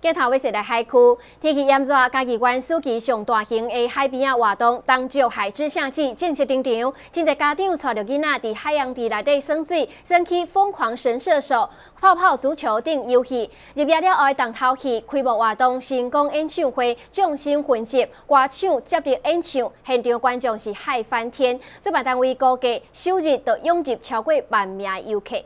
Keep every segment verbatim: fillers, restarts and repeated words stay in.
镜头要是来海区，天气炎热，嘉义县暑期上大型的海边啊活动，东石海之夏季正式登场。真侪家长带着囡仔伫海洋池内底耍水，升起疯狂神射手、泡泡足球等游戏。入夜了后的重头戏开幕活动成功演唱会，众星混集，歌手接力演唱，现场观众是嗨翻天。主办单位估计首日就涌入超过万名游客。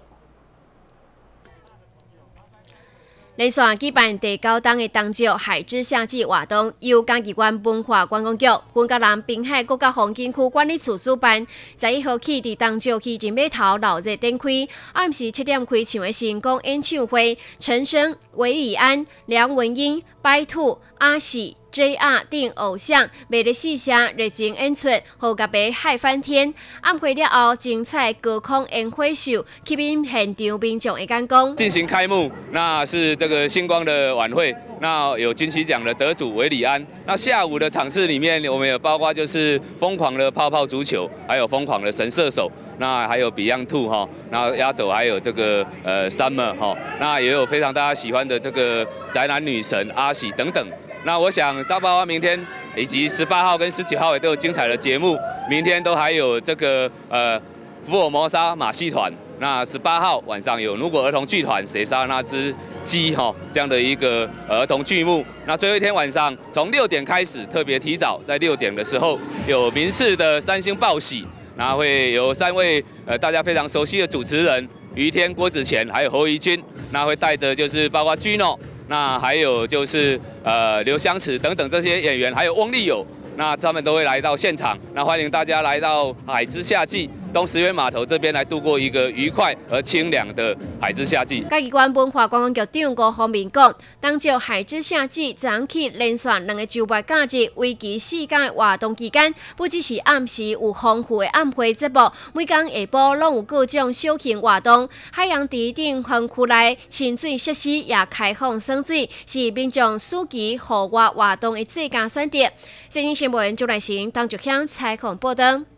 连续举办第九档的东石海之夏季活动，由嘉义县文化观光局、云嘉南滨海国家风景区管理处主办。十一号起，伫东石渔人码头闹热展开，暗时七点开场的成功演唱会，陈升、韦礼安、梁文音、白兔、阿喜。 J R 等偶像魅力四射，热情演出，互嘉宾嗨翻天。暗会了后，精彩高空烟火秀吸引现场民众的眼光。 进行开幕，那是这个星光的晚会，那有金曲奖的得主韦礼安。那下午的场次里面，我们有包括就是疯狂的泡泡足球，还有疯狂的神射手，那还有 Beyond Two 哈，那压轴还有这个呃 Summer 哈，那也有非常大家喜欢的这个宅男女神阿喜等等。 那我想，大包括明天以及十八号跟十九号也都有精彩的节目。明天都还有这个呃福尔摩沙马戏团。那十八号晚上有如果儿童剧团谁杀那只鸡哈这样的一个儿童剧目。那最后一天晚上从六点开始，特别提早，在六点的时候有民视的三星报喜，那会有三位呃大家非常熟悉的主持人于天、郭子乾还有侯怡君，那会带着就是包括 Gino。 那还有就是呃刘湘慈等等这些演员，还有翁立友，那他们都会来到现场。那欢迎大家来到海之夏季东石园码头这边来度过一个愉快而清凉的海之夏季。 嘉义县文化观光局长吴方面讲，东石海之夏季昨昏起连续两个周末假日，为期四天的活动期间，不只是暗时有丰富的暗会节目，每天下晡拢有各种小型活动。海洋池顶园区内亲水设施也开放耍水，是民众暑期户外活动的最佳选择。最新新闻，朱来成、当竹乡采访报道。